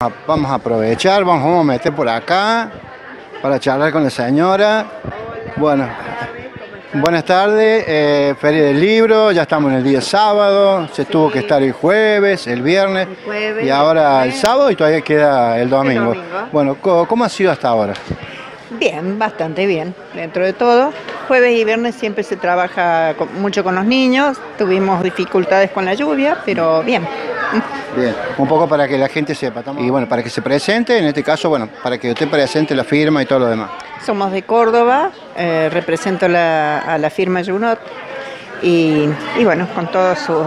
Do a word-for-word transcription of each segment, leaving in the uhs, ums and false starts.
a, vamos a aprovechar, vamos, vamos a meter por acá para charlar con la señora. Bueno, buenas tardes, eh, Feria del Libro, ya estamos en el día sábado, se sí. tuvo que estar el jueves, el viernes, el jueves, y ahora el, el sábado y todavía queda el domingo. El domingo. Bueno, ¿cómo, ¿cómo ha sido hasta ahora? Bien, bastante bien, dentro de todo. Jueves y viernes siempre se trabaja con, mucho con los niños, tuvimos dificultades con la lluvia, pero bien. Bien, un poco para que la gente sepa, y bueno, para que se presente, en este caso, bueno, para que usted presente la firma y todo lo demás. Somos de Córdoba, eh, represento la, a la firma Junot y, y bueno, con todas sus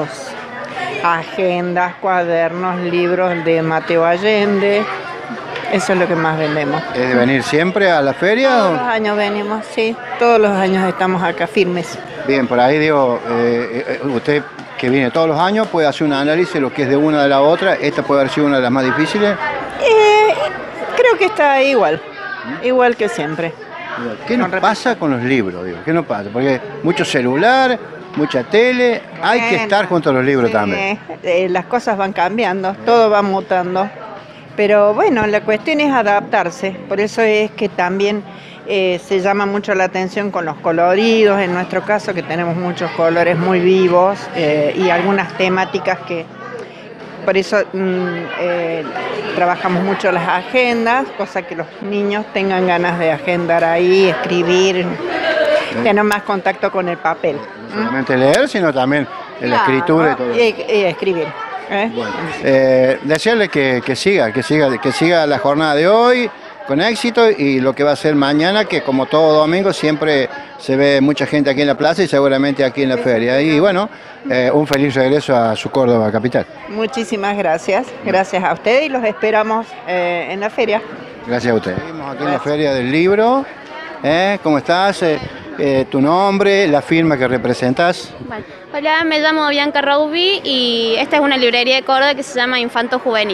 agendas, cuadernos, libros de Mateo Allende, eso es lo que más vendemos. ¿Es de venir siempre a la feria? Todos los años venimos, sí, todos los años estamos acá firmes. Bien, por ahí digo, eh, eh, usted que viene todos los años puede hacer un análisis de lo que es de una de la otra. ¿Esta puede haber sido una de las más difíciles? Eh, creo que está igual, ¿Mm? igual que siempre. ¿Qué nos pasa con los libros? Digo? ¿Qué nos pasa? Porque mucho celular, mucha tele, hay bueno, que estar junto a los libros sí, también. Eh, las cosas van cambiando, todo va mutando. Pero bueno, la cuestión es adaptarse, por eso es que también eh, se llama mucho la atención con los coloridos, en nuestro caso que tenemos muchos colores muy vivos eh, y algunas temáticas que, por eso mm, eh, trabajamos mucho las agendas, cosa que los niños tengan ganas de agendar ahí, escribir, ¿sí? tener más contacto con el papel. No solamente ¿Mm? leer, sino también la claro, escritura y todo. Y, y escribir. ¿Eh? Bueno, eh, desearle que, que siga, que siga, que siga la jornada de hoy con éxito y lo que va a ser mañana, que como todo domingo siempre se ve mucha gente aquí en la plaza y seguramente aquí en la feria. Y bueno, eh, un feliz regreso a su Córdoba capital. Muchísimas gracias, gracias a usted y los esperamos eh, en la feria. Gracias a usted. Seguimos aquí en la Feria del Libro. ¿Eh? ¿Cómo estás? Eh, eh, tu nombre, la firma que representas. Vale. Hola, me llamo Bianca Roubi y esta es una librería de Córdoba que se llama Infanto Juvenil.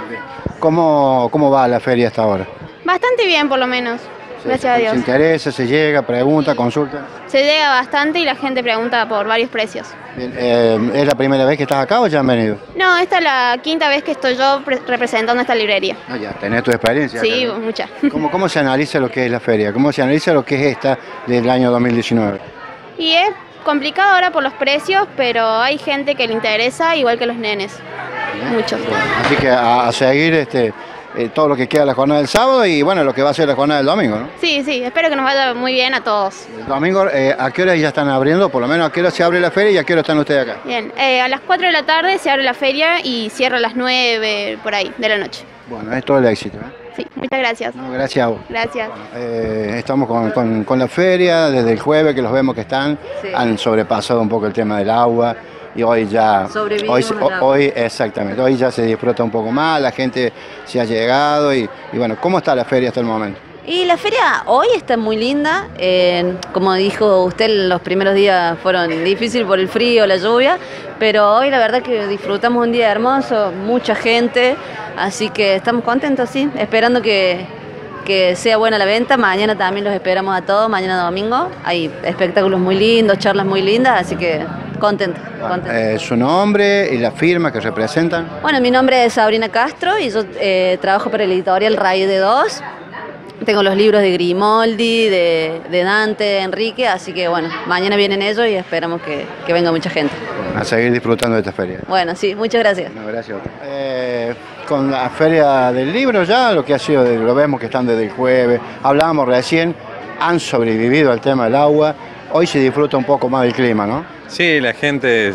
¿Cómo, cómo va la feria hasta ahora? Bastante bien, por lo menos. Sí, gracias a Dios. ¿Se interesa, se llega, pregunta, consulta? Se llega bastante y la gente pregunta por varios precios. Bien, eh, ¿es la primera vez que estás acá o ya han venido? No, esta es la quinta vez que estoy yo representando esta librería. Ah, ya, tenés tu experiencia. Sí, acá, ¿no? mucha. ¿Cómo, ¿Cómo se analiza lo que es la feria? ¿Cómo se analiza lo que es esta del año dos mil diecinueve? Y es complicado ahora por los precios, pero hay gente que le interesa, igual que los nenes. Bien. Muchos. Bueno, así que a, a seguir este, eh, todo lo que queda de la jornada del sábado y bueno, lo que va a ser la jornada del domingo, ¿no? Sí, sí, espero que nos vaya muy bien a todos. El domingo, eh, ¿a qué hora ya están abriendo? Por lo menos, ¿a qué hora se abre la feria y a qué hora están ustedes acá? Bien, eh, a las cuatro de la tarde se abre la feria y cierra a las nueve por ahí de la noche. Bueno, es todo el éxito, ¿eh? Sí, muchas gracias. No, gracias a vos. Gracias. Bueno, eh, estamos con, con, con la feria, desde el jueves que los vemos que están, sí. han sobrepasado un poco el tema del agua y hoy ya, hoy, hoy exactamente, hoy ya se disfruta un poco más, la gente se ha llegado y, y bueno, ¿cómo está la feria hasta el momento? Y la feria hoy está muy linda, eh, como dijo usted, los primeros días fueron difíciles por el frío, la lluvia, pero hoy la verdad que disfrutamos un día hermoso, mucha gente, así que estamos contentos, sí, esperando que, que sea buena la venta. Mañana también los esperamos a todos, mañana domingo, hay espectáculos muy lindos, charlas muy lindas, así que contentos. Bueno, eh, ¿su nombre y la firma que representan? Bueno, mi nombre es Sabrina Castro y yo eh, trabajo para el editorial Raíz de Dos. Tengo los libros de Grimoldi, de, de Dante, de Enrique, así que bueno, mañana vienen ellos y esperamos que, que venga mucha gente. Bueno, a seguir disfrutando de esta feria. Bueno, sí, muchas gracias. Bueno, gracias. Eh, con la feria del libro ya, lo que ha sido, lo vemos que están desde el jueves, hablábamos recién, han sobrevivido al tema del agua, hoy se disfruta un poco más del clima, ¿no? Sí, la gente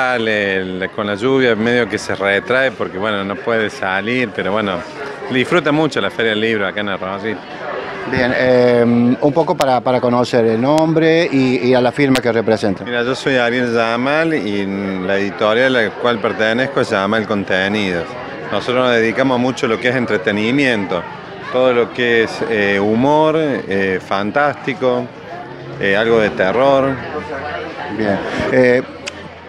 sale con la lluvia, medio que se retrae porque bueno, no puede salir, pero bueno, disfruta mucho la Feria del Libro acá en el Rosarito. Bien, eh, un poco para, para conocer el nombre y, y a la firma que representa. Mira, yo soy Ariel Yamal y la editorial a la cual pertenezco se llama El Contenido. Nosotros nos dedicamos mucho a lo que es entretenimiento, todo lo que es eh, humor, eh, fantástico, eh, algo de terror. Bien. Eh,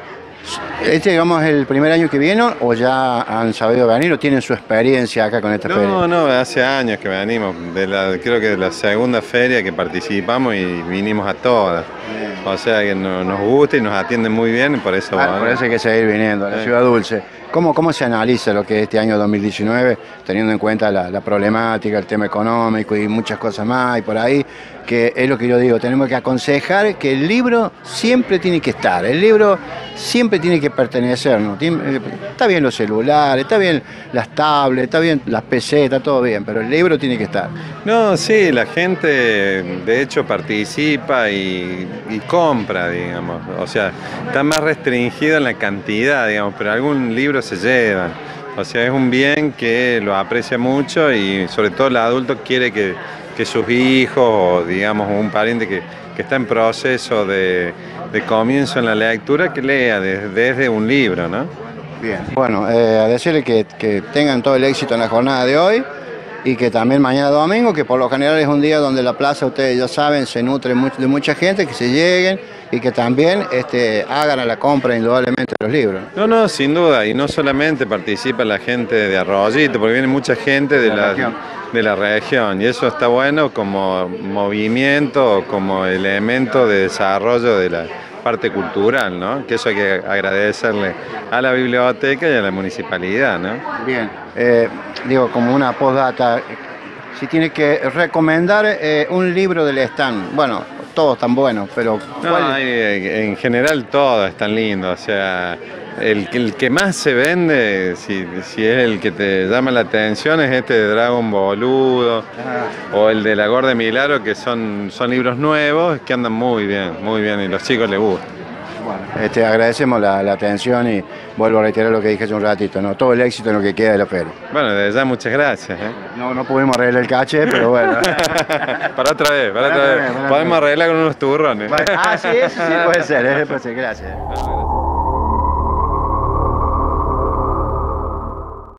¿Este, digamos, es el primer año que vienen o ya han sabido venir o tienen su experiencia acá con esta no, feria? No, no, hace años que venimos, de la, creo que de la segunda feria que participamos y vinimos a todas. Bien. O sea que no, nos gusta y nos atienden muy bien y por eso... Ah, bueno, por eso hay que seguir viniendo a la sí. Ciudad Dulce. ¿Cómo, ¿Cómo se analiza lo que es este año dos mil diecinueve, teniendo en cuenta la, la problemática, el tema económico y muchas cosas más y por ahí? Que es lo que yo digo, tenemos que aconsejar que el libro siempre tiene que estar, el libro siempre tiene que pertenecernos. Está bien los celulares, está bien las tablets, está bien las P C, está todo bien, pero el libro tiene que estar. No, sí, la gente de hecho participa y, y compra, digamos. O sea, está más restringido en la cantidad, digamos, pero algún libro se llevan. O sea, es un bien que lo aprecia mucho y sobre todo el adulto quiere que, que sus hijos o digamos un pariente que, que está en proceso de, de comienzo en la lectura, que lea desde, desde un libro, ¿no? Bien, bueno, eh, a decirle que, que tengan todo el éxito en la jornada de hoy y que también mañana domingo, que por lo general es un día donde la plaza, ustedes ya saben, se nutre de mucha gente, que se lleguen y que también este, hagan a la compra indudablemente los libros. No, no, sin duda, y no solamente participa la gente de Arroyito, porque viene mucha gente de, de, la, la de la región, y eso está bueno como movimiento, como elemento de desarrollo de la parte cultural, ¿no? Que eso hay que agradecerle a la biblioteca y a la municipalidad, ¿no? Bien, eh, digo, como una postdata, si tiene que recomendar eh, un libro del stand, bueno, todos están buenos, pero ¿cuál? No, en general todo es tan lindo, o sea, el, el que más se vende, si, si es el que te llama la atención, es este de Dragon Boludo, ah. o el de La Gorda de Milagro, que son, son libros nuevos que andan muy bien, muy bien, y los chicos les gusta. Bueno, este, agradecemos la, la atención y vuelvo a reiterar lo que dije hace un ratito, ¿no? Todo el éxito en lo que queda de la feria. Bueno, desde ya muchas gracias. ¿eh? No, no pudimos arreglar el caché, pero bueno. para otra vez, para, para otra vez. vez. Podemos arreglar con unos turrones. Ah, sí, eso sí puede ser, ¿eh? Puede ser. Gracias.